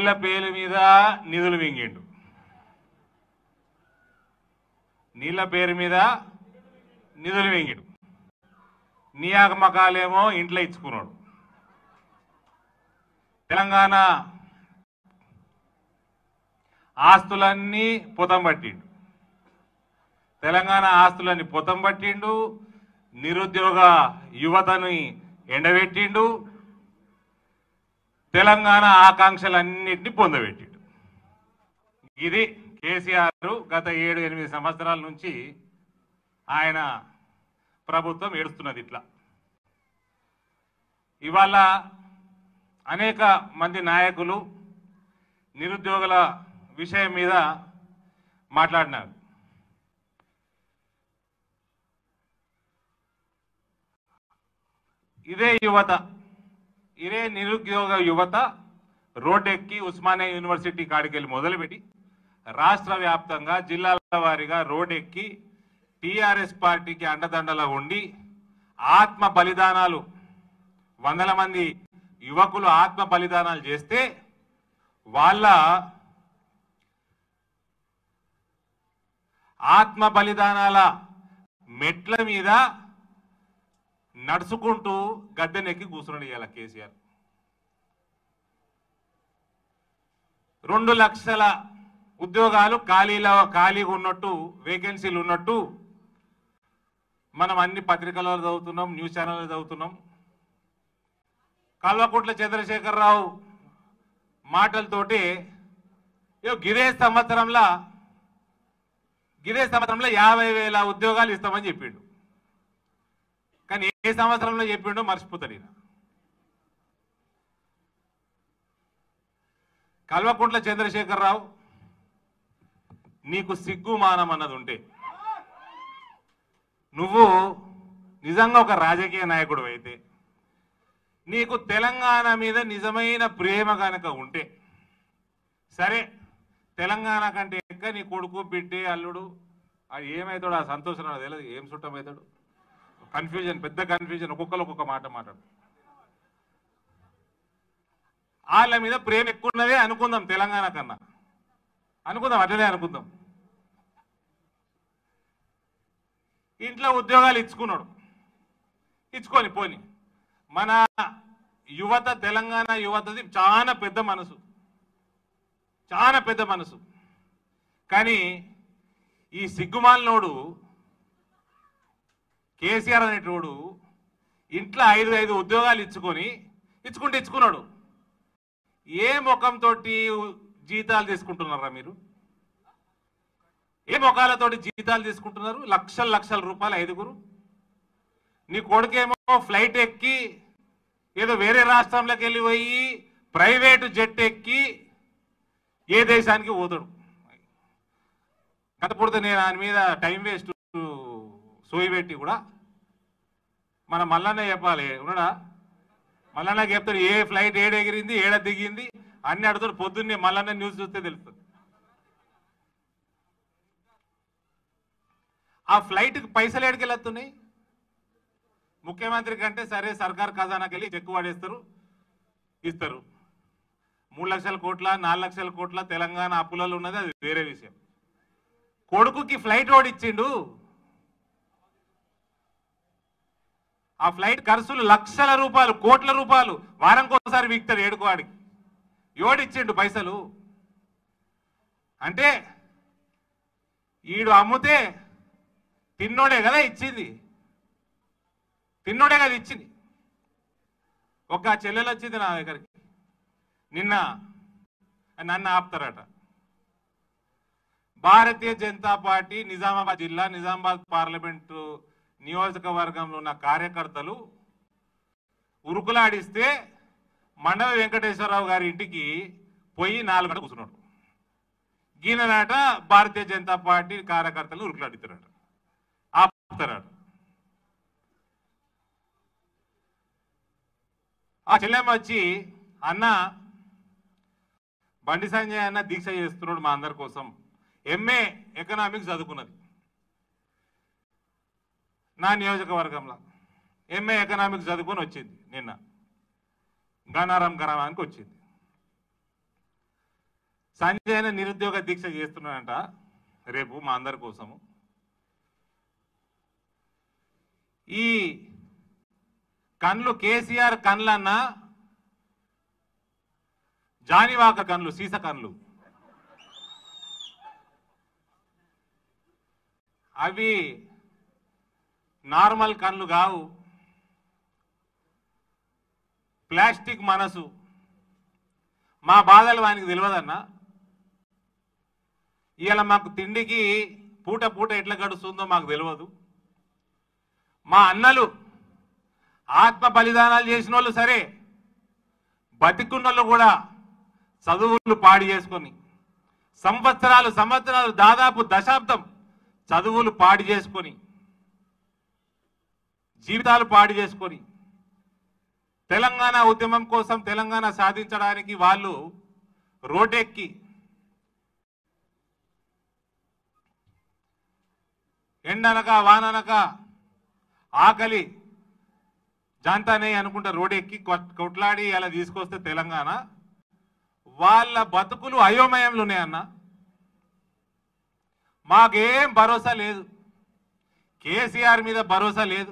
నీళ్ల పేరు మీద నిధులు మింగిండు, నీళ్ల పేరు మీద నిధులు మింగిండు, నియామకాలేమో ఇంట్లో ఇచ్చుకున్నాడు. తెలంగాణ ఆస్తులన్నీ పొతం పట్టిండు, తెలంగాణ ఆస్తులన్నీ పొతం పట్టిండు, నిరుద్యోగ యువతని ఎండబెట్టిండు, తెలంగాణ ఆకాంక్షలన్నింటినీ పొందబెట్టిండు. ఇది కేసీఆర్ గత 7-8 సంవత్సరాల నుంచి ఆయన ప్రభుత్వం ఏడుస్తున్నది. ఇట్లా ఇవాళ అనేక మంది నాయకులు నిరుద్యోగుల విషయం మీద మాట్లాడినారు. ఇదే నిరుద్యోగ యువత రోడ్డెక్కి ఉస్మానియా యూనివర్సిటీ కాడికెళ్ళి మొదలుపెట్టి రాష్ట్ర వ్యాప్తంగా జిల్లాల వారీగా రోడ్డెక్కి టీఆర్ఎస్ పార్టీకి అండదండలా ఉండి ఆత్మ బలిదానాలు, వందల మంది యువకులు ఆత్మ బలిదానాలు చేస్తే వాళ్ళ ఆత్మ బలిదానాల మెట్ల మీద నడుచుకుంటూ గద్దెనెక్కి కూర్చున్నాడు ఇవాళ కేసీఆర్. 2 లక్షల ఉద్యోగాలు ఖాళీగా ఉన్నట్టు, వేకెన్సీలు ఉన్నట్టు మనం అన్ని పత్రికలలో చదువుతున్నాం, న్యూస్ ఛానల్లో చదువుతున్నాం. కల్వకుంట్ల చంద్రశేఖరరావు మాటలతోటి గిదే సంవత్సరంలో 50,000 ఉద్యోగాలు ఇస్తామని చెప్పిండు. కానీ ఏ సంవత్సరంలో చెప్పిండో మర్చిపోతాడు ఈయన. కల్వకుంట్ల చంద్రశేఖరరావు, నీకు సిగ్గు మానం అన్నది ఉంటే, నువ్వు నిజంగా ఒక రాజకీయ నాయకుడు అయితే, నీకు తెలంగాణ మీద నిజమైన ప్రేమ కనుక ఉంటే, సరే తెలంగాణ కంటే ఇంకా నీ కొడుకు బిడ్డే అల్లుడు అది ఏమవుతాడు, ఆ సంతోషం నాకు తెలియదు, ఏం చుట్టం అవుతాడు, కన్ఫ్యూజన్, పెద్ద కన్ఫ్యూజన్, ఒక్కొక్క మాట మాట్లాడు. వాళ్ళ మీద ప్రేమ ఎక్కువ ఉన్నదే అనుకుందాం, తెలంగాణ కన్నా అనుకుందాం, అట్లనే అనుకుందాం. ఇంట్లో ఉద్యోగాలు ఇచ్చుకున్నాడు, ఇచ్చుకొని పోని. మన యువత, తెలంగాణ యువతది చాలా పెద్ద మనసు, చాలా పెద్ద మనసు. కానీ ఈ సిగ్గుమాలినోడు కేసీఆర్ అనేటోడు ఇంట్లో 5 ఉద్యోగాలు ఇచ్చుకున్నాడు. ఏ ముఖంతో జీతాలు తీసుకుంటున్నారా మీరు? ఏ ముఖాలతోటి జీతాలు తీసుకుంటున్నారు? లక్షల రూపాయలు 5గురు. నీ కొడుకేమో ఫ్లైట్ ఎక్కి ఏదో వేరే రాష్ట్రంలోకి వెళ్ళి పోయి ప్రైవేటు జెట్ ఎక్కి ఏ దేశానికి పోతాడు. కథపూడితే నేను ఆయన మీద టైం వేస్ట్ సోయి పెట్టి కూడా మన మల్లన్న చెప్పాలి, ఉన్నాడా? మల్లన్న చెప్తాడు ఏ ఫ్లైట్ ఏడ ఎగిరింది, ఏడ దిగింది అన్ని అడుగుతాడు. పొద్దున్నే మల్లన్న న్యూస్ చూస్తే తెలుస్తుంది. ఆ ఫ్లైట్కి పైసలు ఏడికెళ్ళి వస్తున్నాయి? ముఖ్యమంత్రి కంటే సరే సర్కార్ ఖజానాకి వెళ్ళి చెక్కు పడేస్తారు, ఇస్తారు. 3 లక్షల కోట్ల 4 లక్షల కోట్ల తెలంగాణ అప్పులలో ఉన్నది, అది వేరే విషయం. కొడుకుకి ఫ్లైట్ ఓడిచ్చిండు. ఆ ఫ్లైట్ ఖర్చులు లక్షల రూపాయలు, కోట్ల రూపాయలు. వారంకోసారి వీక్తాడు ఏడుకోవాడికి. ఎవడిచ్చిండు పైసలు? అంటే ఈడు అమ్ముతే తిన్నోడే కదా ఇచ్చింది, తిన్నోడే కదా ఇచ్చింది. ఒక చెల్లెలు వచ్చింది నా దగ్గరికి నిన్న, నన్ను ఆపుతారట. భారతీయ జనతా పార్టీ నిజామాబాద్ జిల్లా, నిజామాబాద్ పార్లమెంటు నియోజకవర్గంలో ఉన్న కార్యకర్తలు ఉరుకులాడిస్తే మండవ వెంకటేశ్వరరావు గారి ఇంటికి పోయి 4 గంటలు కూర్చున్నాడు. గీననాట భారతీయ జనతా పార్టీ కార్యకర్తలు ఉరుకులాడుతున్నాడు, ఆపుతారట. ఆ చెల్లెమ్మ వచ్చి, అన్న బండి సంజయ్ అన్న దీక్ష చేస్తున్నాడు మా అందరి కోసం, ఎంఏ ఎకనామిక్స్ చదువుకున్నది నా నియోజకవర్గంలో, ఎంఏ ఎకనామిక్స్ చదువుకొని వచ్చింది. నిన్న గనారం గ్రామానికి వచ్చింది. సంజయ్ నిరుద్యోగ దీక్ష చేస్తున్నాడంట రేపు మా అందరి కోసము. ఈ కళ్ళు కేసీఆర్ కళ్ళన్నా జానివాక కళ్ళు సీస కళ్ళు అవి నార్మల్ కళ్ళు కావు, ప్లాస్టిక్ మనసు. మా బాధలు వానికి తెలియదన్నా. ఇవాళ మాకు తిండికి పూట పూట ఎట్లా గడుస్తుందో మాకు తెలియదు. మా అన్నలు ఆత్మ బలిదానాలు చేసిన వాళ్ళు సరే, బతికున్నోళ్ళు కూడా చదువులు పాడు చేసుకొని సంవత్సరాలు దాదాపు దశాబ్దం చదువులు పాడు చేసుకొని జీవితాలు పాడు చేసుకొని తెలంగాణ ఉద్యమం కోసం తెలంగాణ సాధించడానికి వాళ్ళు రోడ్డెక్కి ఎండనక వాననక ఆకలి జాంతానే అనుకుంటా రోడ్డెక్కి కొట్లాడి అలా తీసుకొస్తే తెలంగాణ వాళ్ళ బతుకులు అయోమయంలో ఉన్నాయన్న. మాకేం భరోసా లేదు, కేసీఆర్ మీద భరోసా లేదు.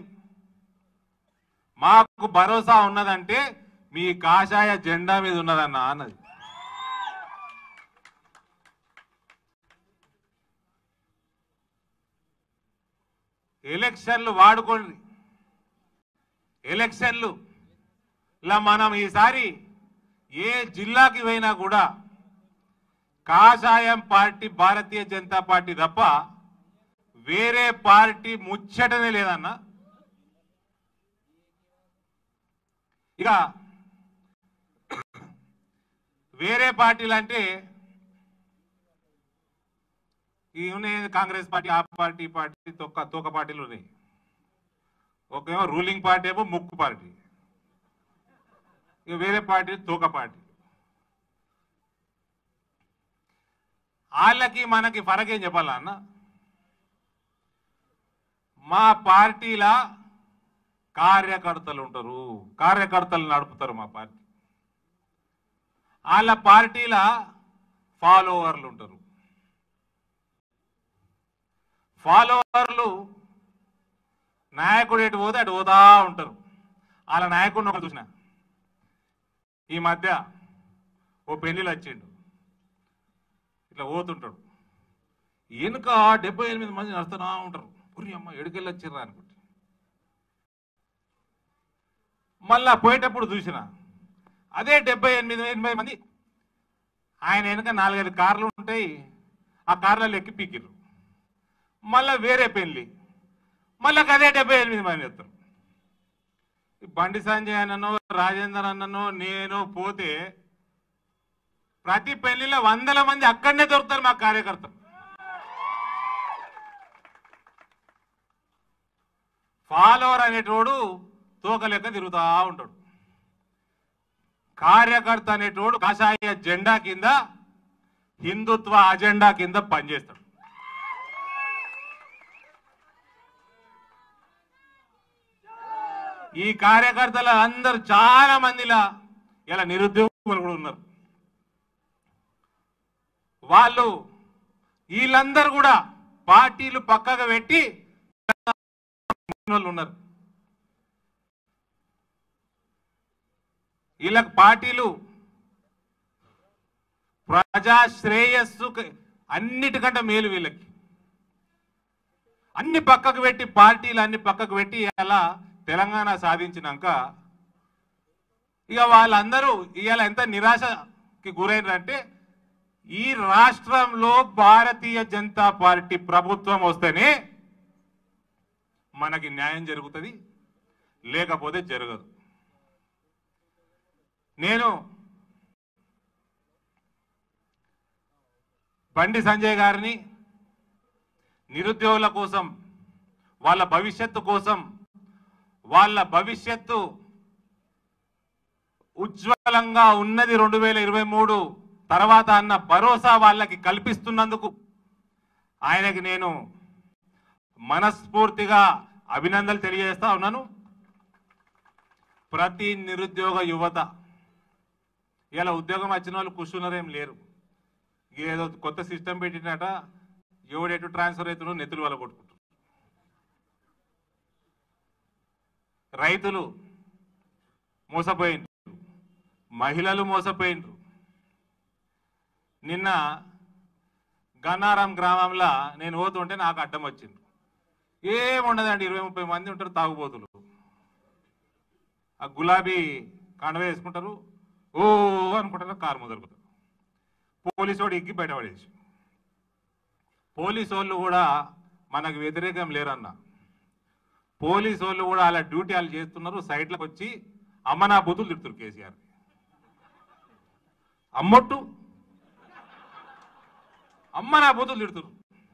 మాకు భరోసా ఉన్నదంటే మీ కాషాయ జెండా మీద ఉన్నదన్న అన్నది. ఎలక్షన్లు వాడుకోండి, ఎలక్షన్లు ఇలా మనం ఈసారి ఏ జిల్లాకి పోయినా కూడా కాషాయం పార్టీ భారతీయ జనతా పార్టీ తప్ప వేరే పార్టీ ముచ్చటనే లేదన్న. ఇక వేరే పార్టీలు అంటే ఈ ఉన్నాయి, కాంగ్రెస్ పార్టీ, ఆ పార్టీ పార్టీ తోక పార్టీలు ఉన్నాయి. ఒకేమో రూలింగ్ పార్టీ ఏమో ముక్కు పార్టీ, ఇక వేరే పార్టీ తోక పార్టీ. వాళ్ళకి మనకి ఫరక్ ఏం చెప్పాలా అన్న? మా పార్టీల కార్యకర్తలు ఉంటారు, కార్యకర్తలు నడుపుతారు మా పార్టీ. వాళ్ళ పార్టీల ఫాలోవర్లు ఉంటారు. ఫాలోవర్లు నాయకుడు ఎటు పోతే అటు పోతా ఉంటారు. వాళ్ళ నాయకుడిని ఒక చూసిన ఈ మధ్య ఓ పెళ్లిలో వచ్చిండు, ఇట్లా పోతుంటాడు. వెనుక 78 మంది నడుస్తూనే ఉంటారు. పురి అమ్మ ఎడుకెళ్ళి వచ్చిర్రా అనుకుంటే మళ్ళా పోయేటప్పుడు చూసిన అదే 78 మంది ఆయన వెనుక 4-5 కార్లు ఉంటాయి. ఆ కార్లలో ఎక్కి పీకిర్రు. మళ్ళా వేరే పెళ్లి, మళ్ళా అదే 78 మంది వస్తారు. బండి సంజయ్ అన్ననో రాజేందర్ అన్ననో నేను పోతే ప్రతి పెళ్లిలో 100 మంది అక్కడనే దొరుకుతారు మా కార్యకర్తలు. ఫాలోవర్ అనేటోడు తోక లెక్క తిరుగుతా ఉంటాడు. కార్యకర్త అనేటోడు కాషాయ జెండా కింద, హిందుత్వ అజెండా కింద పనిచేస్తాడు. ఈ కార్యకర్తల అందరూ చాలా మందిలా ఇలా నిరుద్యోగులు కూడా ఉన్నారు. వీళ్ళందరూ కూడా పార్టీలు పక్కగా పెట్టి ఉన్నారు. వీళ్ళకి పార్టీలు ప్రజా శ్రేయస్సు అన్నిటికంటే మేలు. వీళ్ళకి అన్ని పక్కకు పెట్టి, పార్టీలు అన్ని పక్కకు పెట్టి ఇలా తెలంగాణ సాధించినాక ఇక వాళ్ళందరూ ఇవాళ ఎంత నిరాశకి గురైనారంటే, ఈ రాష్ట్రంలో భారతీయ జనతా పార్టీ ప్రభుత్వం వస్తేనే మనకి న్యాయం జరుగుతుంది, లేకపోతే జరగదు. నేను బండి సంజయ్ గారిని నిరుద్యోగుల కోసం, వాళ్ళ భవిష్యత్తు కోసం, వాళ్ళ భవిష్యత్తు ఉజ్వలంగా ఉన్నది 2023 తర్వాత అన్న భరోసా వాళ్ళకి కల్పిస్తున్నందుకు ఆయనకి నేను మనస్ఫూర్తిగా అభినందనలు తెలియజేస్తా ఉన్నాను. ప్రతి నిరుద్యోగ యువత ఇలా ఉద్యోగం వచ్చిన వాళ్ళు కూర్చున్నారేం లేరు. ఏదో కొత్త సిస్టమ్ పెట్టినట, ఎవడెటు ట్రాన్స్ఫర్ అవుతున్నో నెత్తులు వల్ల కొట్టుకుంటారు. రైతులు మోసపోయిండ్రు, మహిళలు మోసపోయిండ్రు. నిన్న గన్నారం గ్రామంలో నేను పోతుంటే నాకు అడ్డం వచ్చింది. ఏముండదండి, 20-30 మంది ఉంటారు తాగుబోతులు. ఆ గులాబీ కండవ వేసుకుంటారు, ఓ అనుకుంటారు, కారు మొదలుకుంటారు. పోలీసు వాడు ఎక్కి బయటపడేసి. పోలీసు వాళ్ళు కూడా మనకు వ్యతిరేకం లేరన్న, పోలీసు వాళ్ళు కూడా అలా డ్యూటీ వాళ్ళు చేస్తున్నారు. సైట్లకు వచ్చి అమ్మ నా బూతులు తిడుతున్నారు కేసీఆర్. అమ్మొట్టు అమ్మ నా బూతులు తిడుతున్నారు.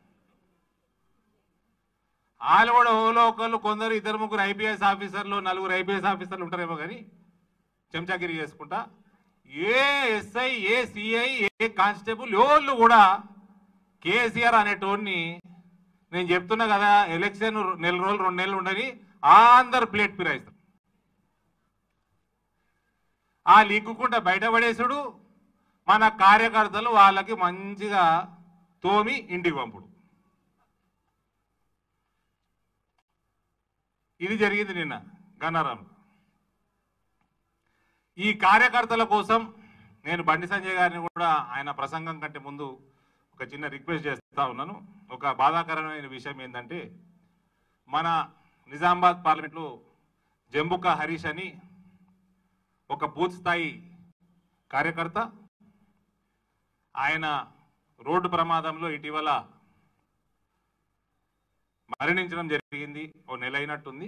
వాళ్ళు కూడా ఓలో ఒకళ్ళు, కొందరు 2-3 ఐపీఎస్ ఆఫీసర్లు, 4 ఐపీఎస్ ఆఫీసర్లు ఉంటారేమో కానీ చెంచాగిరి చేసుకుంటా ఏ ఎస్ఐ, ఏ సిఐ, ఏ కానిస్టేబుల్ ఎవళ్ళు కూడా కేసీఆర్ అనేటోడిని, నేను చెప్తున్నా కదా, ఎలక్షన్ 1 రోజులు 2 నెలలు ఉండని అందరు ప్లేట్ పిరాయిస్తారు. ఆ లిగ్గుకుంటా బయటపడేసుడు, మన కార్యకర్తలు వాళ్ళకి మంచిగా తోమి ఇంటికి పంపుడు. ఇది జరిగింది నిన్న గన్నారంలో. ఈ కార్యకర్తల కోసం నేను బండి సంజయ్ గారిని కూడా ఆయన ప్రసంగం కంటే ముందు ఒక చిన్న రిక్వెస్ట్ చేస్తా ఉన్నాను. ఒక బాధాకరమైన విషయం ఏంటంటే, మన నిజామాబాద్ పార్లమెంట్లో జంబుక హరీష్ అని ఒక బూత్ స్థాయి కార్యకర్త, ఆయన రోడ్డు ప్రమాదంలో ఇటీవల మరణించడం జరిగింది. ఓ నెల అయినట్టుంది.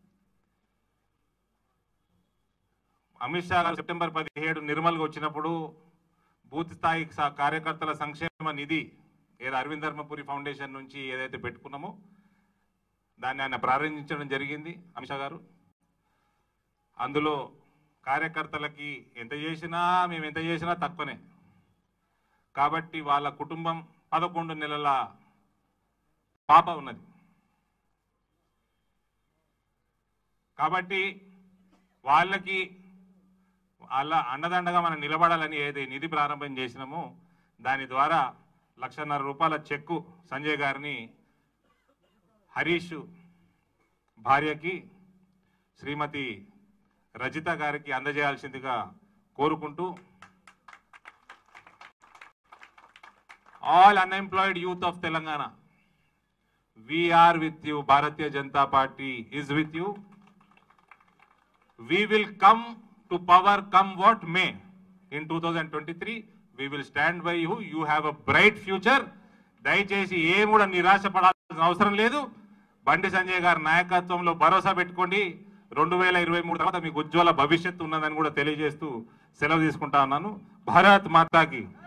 అమిత్ షా గారు సెప్టెంబర్ 17 నిర్మల్గా వచ్చినప్పుడు బూత్ స్థాయి కార్యకర్తల సంక్షేమ నిధి ఏదో అరవింద్ ధర్మపురి ఫౌండేషన్ నుంచి ఏదైతే పెట్టుకున్నామో దాన్ని ఆయన ప్రారంభించడం జరిగింది అమిత్ షా గారు. అందులో కార్యకర్తలకి మేము ఎంత చేసినా తక్కువనే. కాబట్టి వాళ్ళ కుటుంబం 11 నెలల పాప ఉన్నది. కాబట్టి వాళ్ళకి అలా అండదండగా మనం నిలబడాలని ఏదైతే నిధి ప్రారంభం చేసినామో దాని ద్వారా ₹1,50,000 చెక్కు సంజయ్ గారిని హరీష్ భార్యకి శ్రీమతి రజిత గారికి అందజేయాల్సిందిగా కోరుకుంటూ, all unemployed youth of Telangana, we are with you. Bharatiya Janata Party is with you. We will come to power, come what may. In 2023, we will stand by you. You have a bright future. దయచేసి ఏం కూడా నిరాశ పడాల్సిన అవసరం లేదు. బండి సంజయ్ గారి నాయకత్వంలో భరోసా పెట్టుకోండి. 2023 తర్వాత మీకు ఉజ్వల భవిష్యత్తు ఉన్నదని కూడా తెలియజేస్తూ సెలవు తీసుకుంటా ఉన్నాను. భారత్ మాతాకి